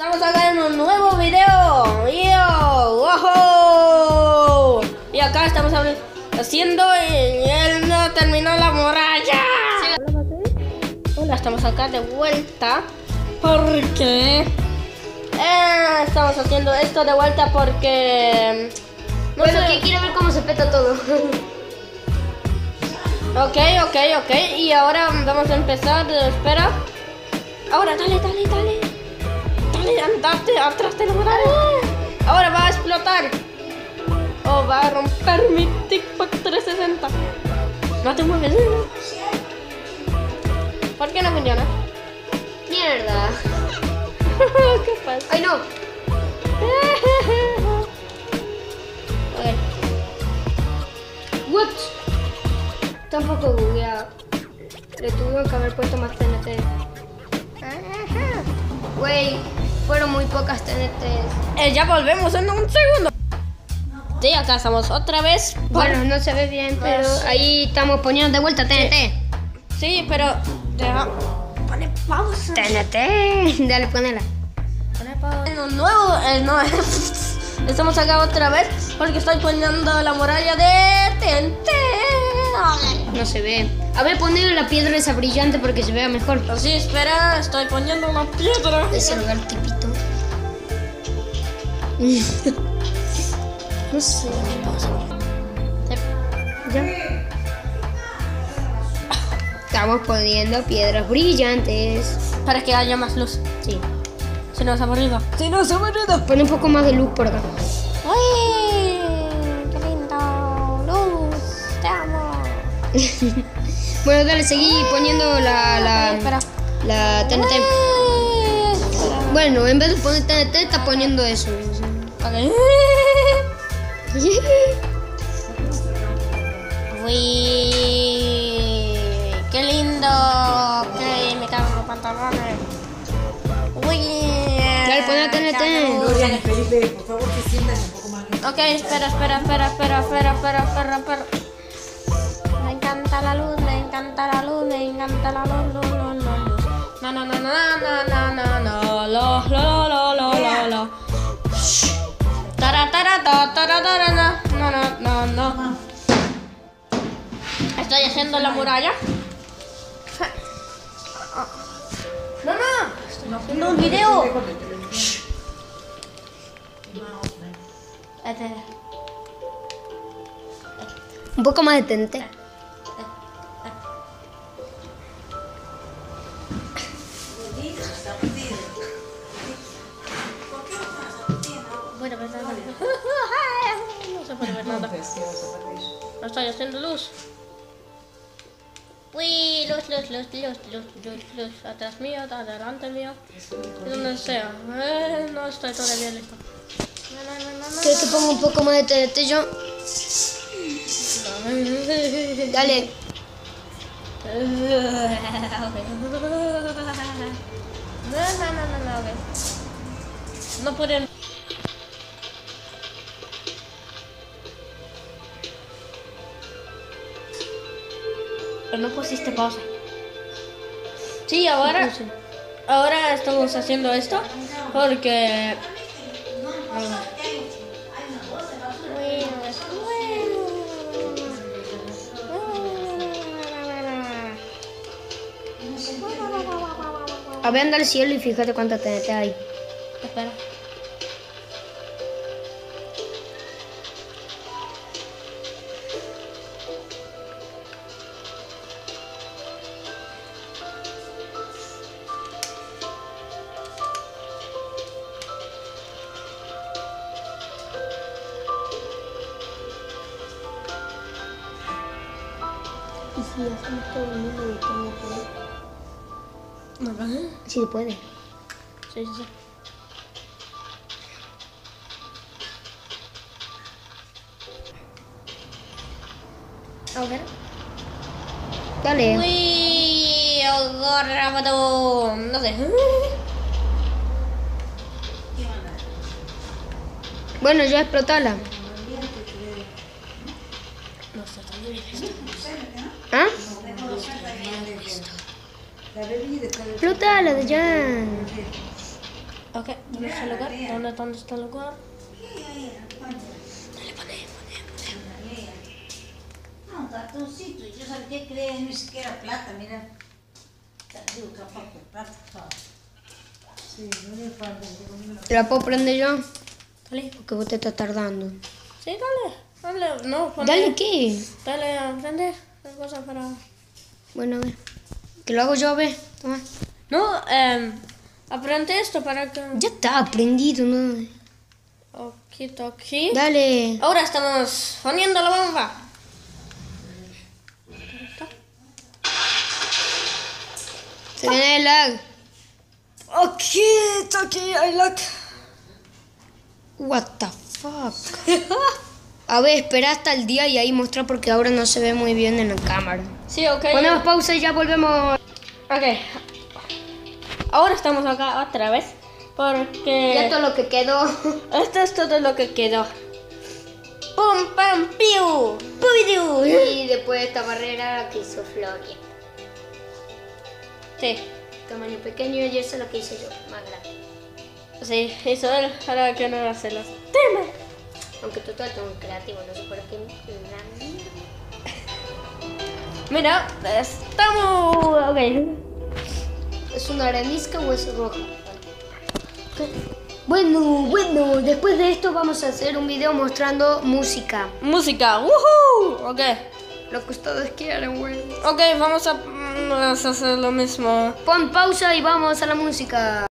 Estamos acá en un nuevo video. ¡Wow! Y acá estamos haciendo y él no terminó la muralla. Hola, estamos acá de vuelta porque estamos haciendo esto de vuelta porque no sé. Que quiero ver cómo se peta todo. Ok. Y ahora vamos a empezar. Espera. Ahora, dale. Andate atrás de la muralla. Ahora va a explotar. O va a romper mi TikTok 360. No te mueves. ¿Por qué no funciona? Mierda. ¿Qué pasa? Ay, no. Okay. What? Tampoco bugueado. Le tuve que haber puesto más TNT. Güey, fueron muy pocas TNT. Ya volvemos en un segundo. Sí, acá estamos otra vez. Bueno, no se ve bien, pero ahí estamos poniendo de vuelta TNT. Sí, pero deja. Pone pausa. TNT. Dale, ponela. Pone pausa. En un nuevo. No. Estamos acá otra vez porque estoy poniendo la muralla de TNT. No se ve. A ver, poner la piedra esa brillante porque se vea mejor. Sí, espera, estoy poniendo una piedra. Ese lugar tipito. No sé. Ya. Estamos poniendo piedras brillantes. Para que haya más luz. Sí. Si no es aburrido. Pon un poco más de luz por acá. ¡Uy! ¡Qué lindo! ¡Luz! ¡Te amo! Bueno, dale, seguí poniendo la TNT. Bueno, en vez de poner TNT, está poniendo eso. Okay. ¡Uy! ¡Qué lindo! Ok, me cago en los pantalones. ¡Uy! Dale, pon la TNT. Dorian y Felipe, por favor, que sientan un poco más lento. Ok, espera. Me encanta la luz. No. No. Estoy haciendo la muralla. No. Estoy haciendo un video. Un poco más de TNT. Bueno, pues nada. No se puede ver nada. No estoy haciendo luz. Uy, luz. Atrás mío, adelante mío. Y donde sea. No estoy todavía listo. No. ¿Quieres que ponga un poco más de TNT yo? Dale. No. No pueden. Pero no pusiste pausa. Sí, ahora estamos haciendo esto porque A ver, anda al cielo y fíjate cuánta TNT hay. espera. ¿Y si hacemos todo el mundo de TNT? No. Sí se puede. Sí. A ver. Dale. Uy, agorrado. No sé. Bueno, ya explotala. No está todavía listo. ¿Ah? No está todavía listo. Explotala de ya. Ok, ¿dónde está el lugar? ¿Dónde está el lugar? No, cartoncito. Yo sabía que era ni siquiera plata, mira. Digo, capaz por plata. Sí, no le falta. ¿Te la puedo prender yo? Dale. Porque vos te estás tardando. Sí, dale. No, ¿Dale qué? Dale, aprende las cosas para... Bueno, a ver. Que lo hago yo, a ver. Toma. No, aprende esto para que... Ya está aprendido, ¿no? Aquí. Dale. Ahora estamos poniendo la bomba. Se viene el lag. Aquí, hay lag. What the fuck. A ver, espera hasta el día y ahí mostrar porque ahora no se ve muy bien en la cámara. Sí, ok. Ponemos pausa y ya volvemos. Ok. Ahora estamos acá otra vez. Porque... Ya todo lo que quedó. Esto es todo lo que quedó. ¡Pum, pam, piu! ¡Pubidu! Y después esta barrera que hizo Floria. Sí, Tamaño pequeño y eso es lo que hice yo, más grande. sí, hizo él. Ahora que no va a hacer los temas. Aunque total tengo un creativo, no sé por qué. Mira, estamos... Ok. ¿Es una arenisca o es roja? Bueno, después de esto vamos a hacer un video mostrando música. Música. ¡Woohoo! Ok. Lo que ustedes quieran, güey. Ok, vamos a hacer lo mismo. Pon pausa y vamos a la música.